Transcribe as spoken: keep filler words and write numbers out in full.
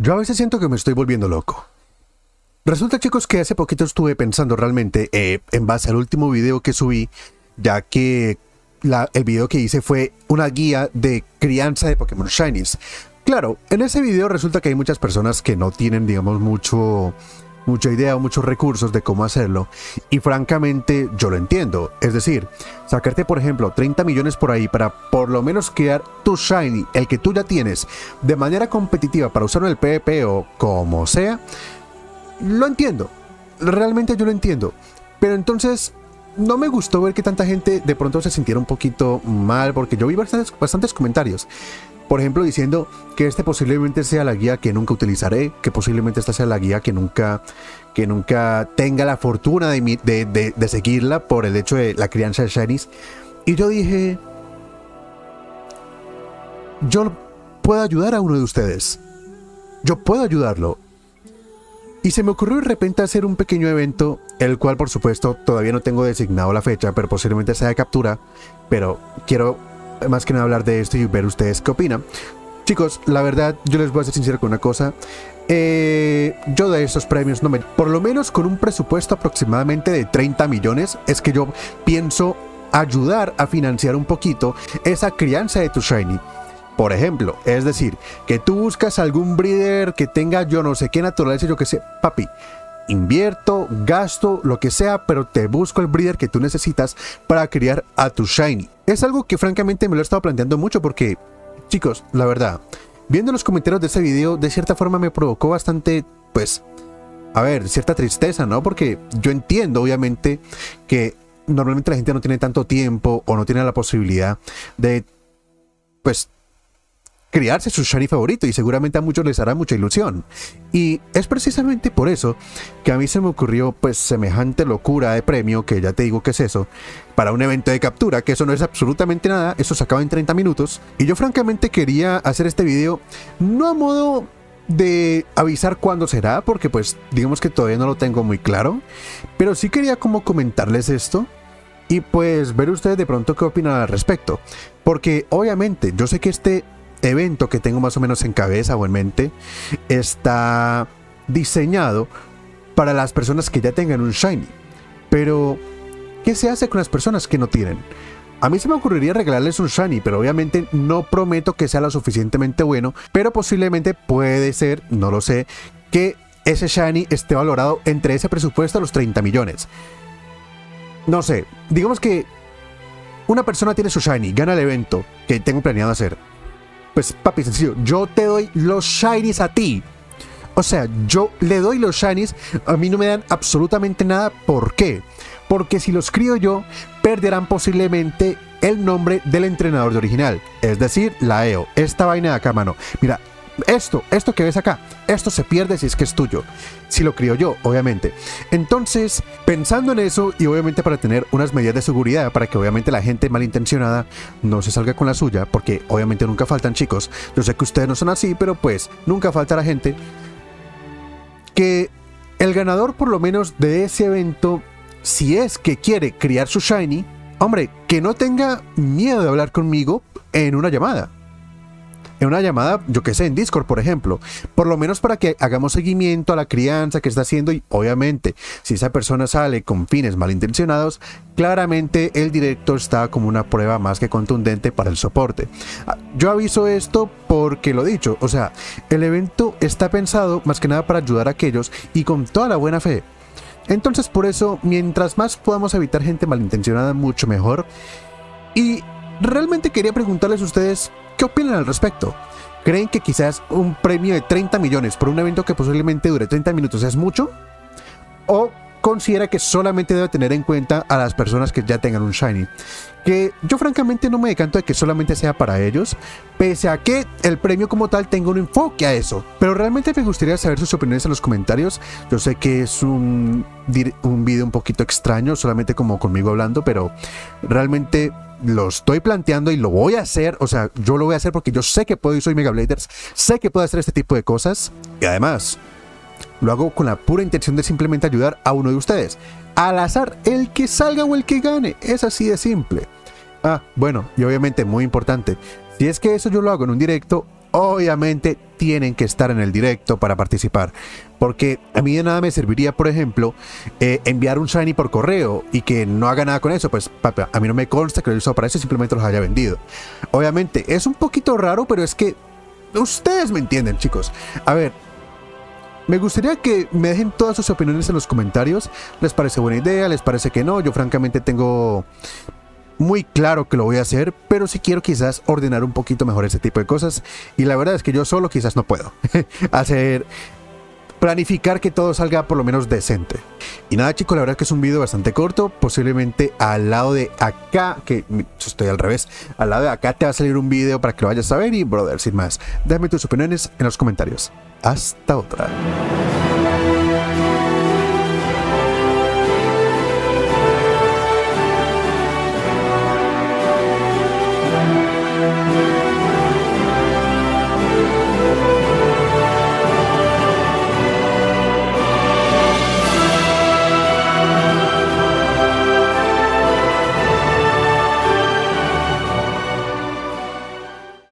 Yo a veces siento que me estoy volviendo loco. Resulta, chicos, que hace poquito estuve pensando realmente eh, en base al último video que subí, ya que la, el video que hice fue una guía de crianza de Pokémon Shinies. Claro, en ese video resulta que hay muchas personas que no tienen, digamos, mucho... mucha idea o muchos recursos de cómo hacerlo, y francamente yo lo entiendo. Es decir, sacarte por ejemplo treinta millones por ahí para por lo menos crear tu Shiny, el que tú ya tienes, de manera competitiva para usarlo en el PvP o como sea, lo entiendo, realmente yo lo entiendo. Pero entonces no me gustó ver que tanta gente de pronto se sintiera un poquito mal, porque yo vi bastantes, bastantes comentarios, por ejemplo, diciendo que este posiblemente sea la guía que nunca utilizaré, que posiblemente esta sea la guía que nunca, que nunca tenga la fortuna de, de, de, de seguirla por el hecho de la crianza de Shinies. Y yo dije, yo puedo ayudar a uno de ustedes. Yo puedo ayudarlo. Y se me ocurrió de repente hacer un pequeño evento, el cual por supuesto todavía no tengo designado la fecha, pero posiblemente sea de captura. Pero quiero más que nada hablar de esto y ver ustedes qué opinan. Chicos, la verdad, yo les voy a ser sincero con una cosa. Eh, yo de estos premios no me... Por lo menos con un presupuesto aproximadamente de treinta millones, es que yo pienso ayudar a financiar un poquito esa crianza de tu Shiny. Por ejemplo, es decir, que tú buscas algún breeder que tenga yo no sé qué naturaleza, yo que sé, papi, invierto, gasto, lo que sea, pero te busco el breeder que tú necesitas para criar a tu Shiny. Es algo que francamente me lo he estado planteando mucho porque, chicos, la verdad, viendo los comentarios de ese video, de cierta forma me provocó bastante, pues, a ver, cierta tristeza, ¿no? Porque yo entiendo, obviamente, que normalmente la gente no tiene tanto tiempo o no tiene la posibilidad de, pues, criarse su Shiny favorito, y seguramente a muchos les hará mucha ilusión. Y es precisamente por eso que a mí se me ocurrió pues semejante locura de premio, que ya te digo que es eso, para un evento de captura, que eso no es absolutamente nada, eso se acaba en treinta minutos. Y yo francamente quería hacer este video no a modo de avisar cuándo será, porque pues digamos que todavía no lo tengo muy claro, pero sí quería como comentarles esto y pues ver ustedes de pronto qué opinan al respecto, porque obviamente yo sé que este evento que tengo más o menos en cabeza o en mente está diseñado para las personas que ya tengan un Shiny, pero ¿qué se hace con las personas que no tienen? A mí se me ocurriría regalarles un Shiny, pero obviamente no prometo que sea lo suficientemente bueno, pero posiblemente puede ser, no lo sé, que ese Shiny esté valorado entre ese presupuesto a los treinta millones. No sé, digamos que una persona tiene su Shiny, gana el evento que tengo planeado hacer. Pues papi, sencillo, yo te doy los Shinies a ti. O sea, yo le doy los Shinies, a mí no me dan absolutamente nada. ¿Por qué? Porque si los crío yo, perderán posiblemente el nombre del entrenador de original, es decir, la E O. Esta vaina de acá, mano. Mira, esto, esto que ves acá, esto se pierde si es que es tuyo. Si lo crío yo, obviamente. Entonces, pensando en eso, y obviamente para tener unas medidas de seguridad, para que obviamente la gente malintencionada no se salga con la suya, porque obviamente nunca faltan, chicos. Yo sé que ustedes no son así, pero pues nunca falta la gente. Que el ganador por lo menos de ese evento, si es que quiere criar su Shiny, hombre, que no tenga miedo de hablar conmigo en una llamada. En una llamada, yo que sé, en Discord, por ejemplo, por lo menos para que hagamos seguimiento a la crianza que está haciendo. Y obviamente, si esa persona sale con fines malintencionados, claramente el directo está como una prueba más que contundente para el soporte. Yo aviso esto porque lo dicho, o sea, el evento está pensado más que nada para ayudar a aquellos y con toda la buena fe. Entonces, por eso, mientras más podamos evitar gente malintencionada, mucho mejor. Y realmente quería preguntarles a ustedes, ¿qué opinan al respecto? ¿Creen que quizás un premio de treinta millones por un evento que posiblemente dure treinta minutos es mucho? ¿O considera que solamente debe tener en cuenta a las personas que ya tengan un Shiny? Que yo francamente no me decanto de que solamente sea para ellos, pese a que el premio como tal tenga un enfoque a eso. Pero realmente me gustaría saber sus opiniones en los comentarios. Yo sé que es un, un video un poquito extraño, solamente como conmigo hablando, pero realmente lo estoy planteando y lo voy a hacer. O sea, yo lo voy a hacer porque yo sé que puedo y soy Mega Bladers, sé que puedo hacer este tipo de cosas. Y además, lo hago con la pura intención de simplemente ayudar a uno de ustedes. Al azar, el que salga o el que gane, es así de simple. Ah, bueno, y obviamente muy importante, si es que eso yo lo hago en un directo, obviamente tienen que estar en el directo para participar. Porque a mí de nada me serviría, por ejemplo, eh, enviar un shiny por correo y que no haga nada con eso. Pues papá, a mí no me consta que lo hizo para eso, simplemente los haya vendido. Obviamente es un poquito raro, pero es que ustedes me entienden, chicos. A ver, me gustaría que me dejen todas sus opiniones en los comentarios. ¿Les parece buena idea? ¿Les parece que no? Yo francamente tengo muy claro que lo voy a hacer, pero sí quiero quizás ordenar un poquito mejor ese tipo de cosas. Y la verdad es que yo solo quizás no puedo hacer... planificar que todo salga por lo menos decente. Y nada, chicos, la verdad es que es un video bastante corto. Posiblemente al lado de acá, que yo estoy al revés, al lado de acá te va a salir un video para que lo vayas a ver. Y brother, sin más, déjame tus opiniones en los comentarios. Hasta otra.